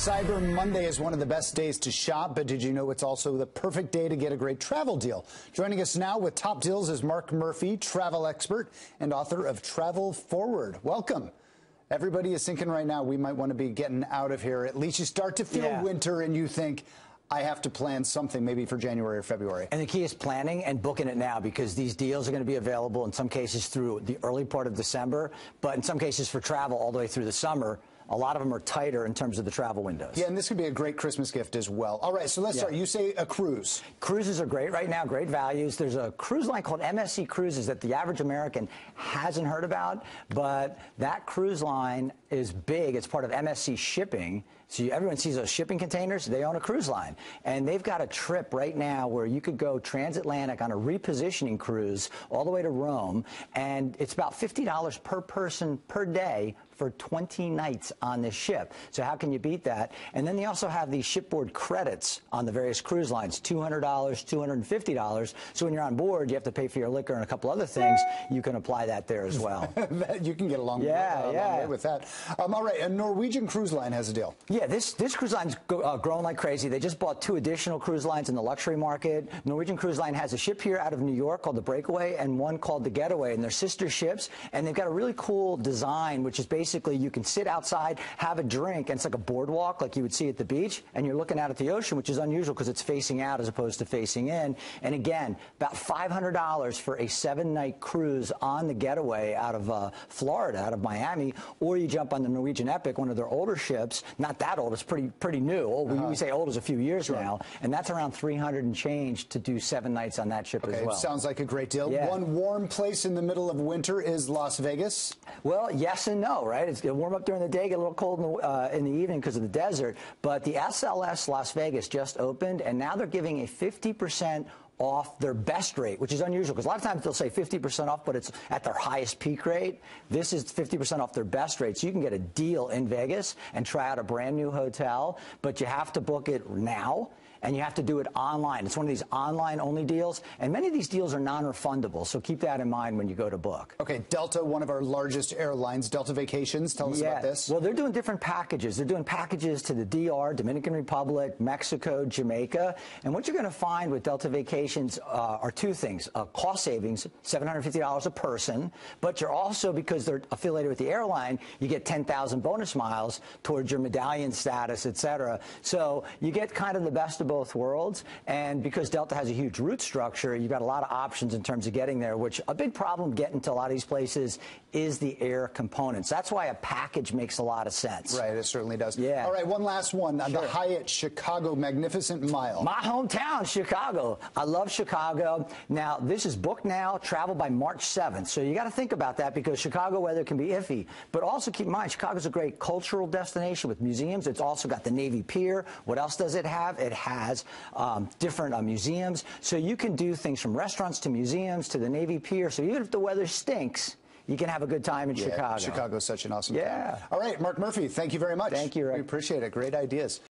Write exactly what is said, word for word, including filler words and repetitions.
Cyber Monday is one of the best days to shop, but did you know it's also the perfect day to get a great travel deal? Joining us now with top deals is Mark Murphy, travel expert and author of Travel Forward. Welcome. Everybody is thinking right now we might want to be getting out of here. At least you start to feel yeah. winter and you think, I have to plan something maybe for January or February. And the key is planning and booking it now, because these deals are going to be available in some cases through the early part of December, but in some cases for travel all the way through the summer. A lot of them are tighter in terms of the travel windows. Yeah, and this could be a great Christmas gift as well. All right, so let's yeah. start. You say a cruise. Cruises are great right now, great values. There's a cruise line called M S C Cruises that the average American hasn't heard about, but that cruise line is big. It's part of M S C Shipping. So you, everyone sees those shipping containers. They own a cruise line. And they've got a trip right now where you could go transatlantic on a repositioning cruise all the way to Rome. And it's about fifty dollars per person per day for twenty nights on this ship. So how can you beat that? And then they also have these shipboard credits on the various cruise lines, two hundred dollars, two hundred fifty dollars. So when you're on board, you have to pay for your liquor and a couple other things. You can apply that there as well. You can get along, yeah, uh, yeah. long way with that. Um, all right, a Norwegian Cruise Line has a deal. Yeah, this, this cruise line's go, uh, growing like crazy. They just bought two additional cruise lines in the luxury market. Norwegian Cruise Line has a ship here out of New York called the Breakaway and one called the Getaway, and they're sister ships. And they've got a really cool design, which is basically you can sit outside, have a drink, and it's like a boardwalk like you would see at the beach, and you're looking out at the ocean, which is unusual because it's facing out as opposed to facing in. And again, about five hundred dollars for a seven-night cruise on the Getaway out of uh, Florida, out of Miami, or you jump on the Norwegian Epic, one of their older ships, not that old, it's pretty pretty new. Old, uh-huh. We say old is a few years sure. now, and that's around three hundred and change to do seven nights on that ship okay, as well. Sounds like a great deal. Yeah. One warm place in the middle of winter is Las Vegas. Well, yes and no, right? It's going to warm up during the day, get a little cold in the, uh, in the evening because of the desert, but the S L S Las Vegas just opened, and now they're giving a fifty percent off their best rate, which is unusual because a lot of times they'll say fifty percent off, but it's at their highest peak rate. This is fifty percent off their best rate, so you can get a deal in Vegas and try out a brand new hotel, but you have to book it now. And you have to do it online. It's one of these online-only deals, and many of these deals are non-refundable, so keep that in mind when you go to book. Okay, Delta, one of our largest airlines, Delta Vacations, tell us yeah. about this. Well, they're doing different packages. They're doing packages to the D R, Dominican Republic, Mexico, Jamaica, and what you're going to find with Delta Vacations uh, are two things. Uh, cost savings, seven hundred fifty dollars a person, but you're also, because they're affiliated with the airline, you get ten thousand bonus miles towards your medallion status, et cetera. So you get kind of the best of both worlds, and because Delta has a huge route structure, you've got a lot of options in terms of getting there, which a big problem getting to a lot of these places is the air components. That's why a package makes a lot of sense. Right, it certainly does. Yeah. All right, one last one. Sure. The Hyatt Chicago Magnificent Mile. My hometown, Chicago. I love Chicago. Now, this is booked now, travel by March seventh. So you got to think about that because Chicago weather can be iffy. But also keep in mind, Chicago's a great cultural destination with museums. It's also got the Navy Pier. What else does it have? It has um, different uh, museums. So you can do things from restaurants to museums to the Navy Pier. So even if the weather stinks, you can have a good time in yeah, Chicago. Chicago's such an awesome yeah. town. All right, Mark Murphy, thank you very much. Thank you, Rick. We appreciate it. Great ideas.